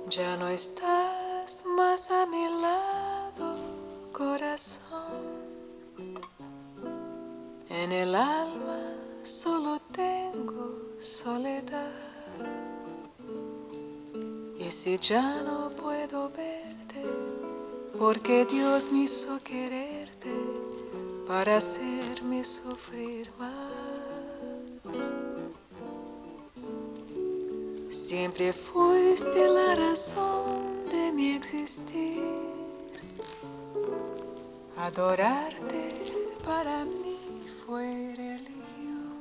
Ya no estás más a mi lado, corazón. En el alma solo tengo soledad. Y si ya no puedo verte, porque Dios me hizo quererte para hacerme sufrir más. Siempre fuiste la razón de mi existir. Adorarte para mí fue religión.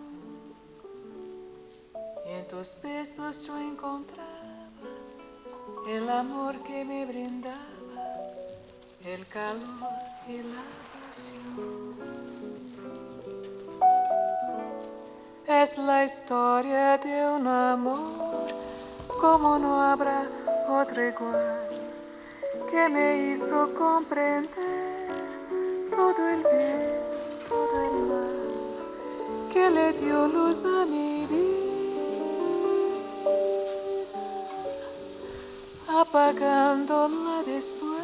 En tus besos yo encontraba el amor que me brindaba, el calor y la pasión. Es la historia de un amor como no habrá otro igual, que me hizo comprender todo el bien, todo el mal, que le dio luz a mi vida, apagándola después.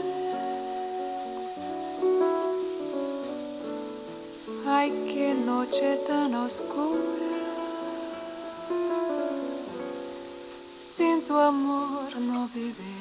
Ay, qué noche tan oscura, sin tu amor no viviré.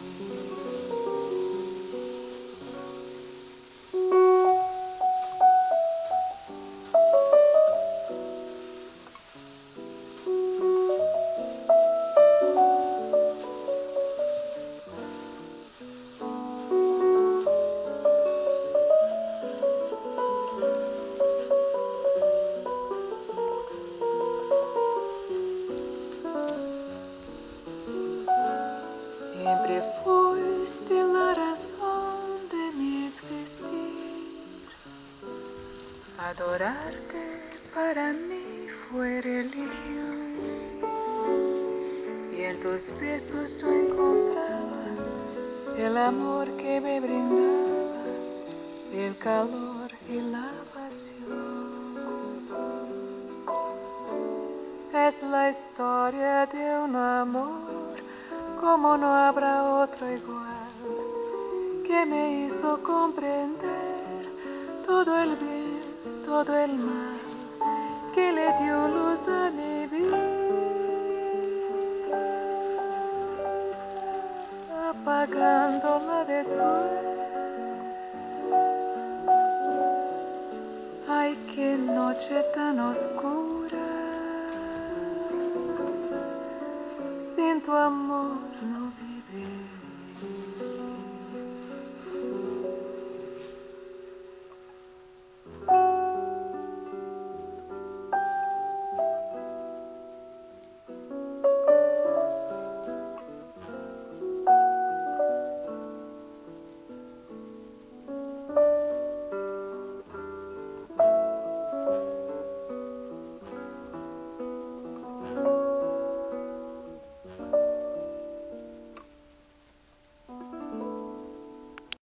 Siempre fuiste la razón de mi existir. Adorarte para mí fue religión. Y en tus besos yo encontraba el amor que me brindaba, el calor y la pasión. Es la historia de un amor como no habrá otro igual, que me hizo comprender todo el bien, todo el mal, que le dio luz a mi vida, apagándola después. Ay, qué noche tan oscura, sin tu amor no